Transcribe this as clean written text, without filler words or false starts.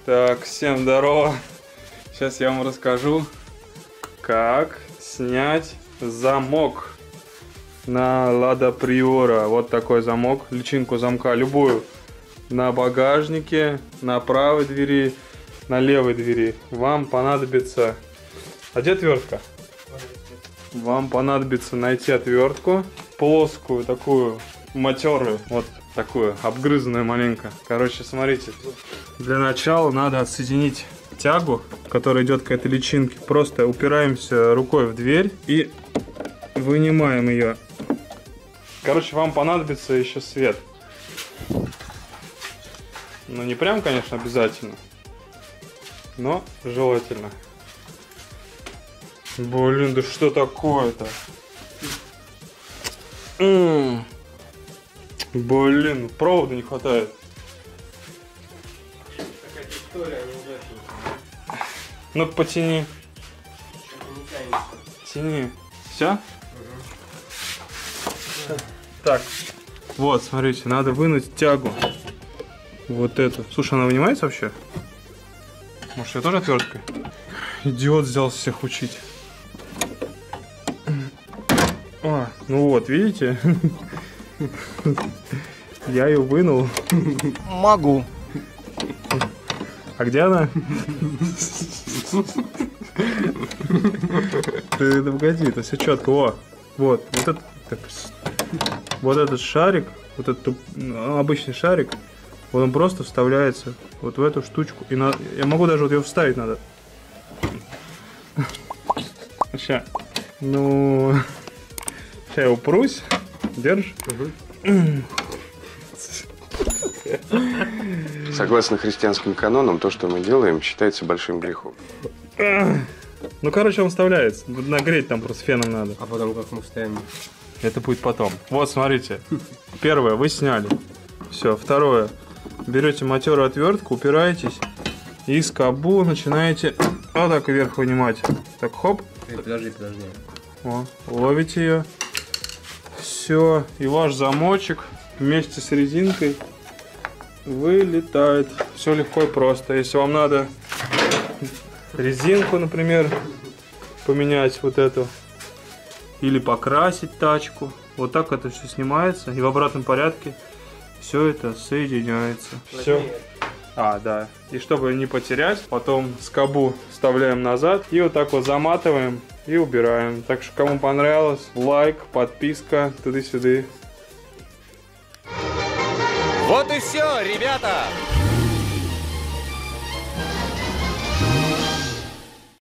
Так, всем здорово. Сейчас я вам расскажу, как снять замок на Lada Priora. Вот такой замок, личинку замка любую. На багажнике, на правой двери, на левой двери. Вам понадобится... А где отвертка? Вам понадобится найти отвертку. Плоскую, такую, матерую. Вот такую, обгрызанную маленько. Короче, смотрите. Для начала надо отсоединить тягу, которая идет к этой личинке. Просто упираемся рукой в дверь и вынимаем ее. Короче, вам понадобится еще свет. Ну, не прям, конечно, обязательно, но желательно. Блин, да что такое-то? Блин, провода не хватает. Какая-то история неудачная. Ну, потяни. Тяни. Все? Угу. Так. Вот, смотрите, надо вынуть тягу. Вот эту. Слушай, она вынимается вообще? Может, я тоже отверткой? Идиот взялся всех учить. А, ну вот, видите? Я ее вынул. Могу. А где она? Ты да погоди, это все четко. О, вот этот шарик, вот этот обычный шарик, вот он просто вставляется вот в эту штучку. И я могу даже вот ее вставить надо. Сейчас. Ну, сейчас я упрусь. Держишь? Согласно христианским канонам, то, что мы делаем, считается большим грехом. Ну, короче, он вставляется. Нагреть там просто феном надо. А потом как мы вставим? Это будет потом. Вот, смотрите. Первое, вы сняли. Все. Второе. Берете матерую отвертку, упираетесь и скобу начинаете вот так вверх вынимать. Так, хоп. Подожди. О, ловите ее. Все. И ваш замочек вместе с резинкой вылетает. Все легко и просто. Если вам надо резинку, например, поменять вот эту, или покрасить тачку, вот так это все снимается, и в обратном порядке все это соединяется. Все. А, да. И чтобы не потерять, потом скобу вставляем назад и вот так вот заматываем и убираем. Так что, кому понравилось, лайк, подписка, туда-сюда. Вот и все, ребята!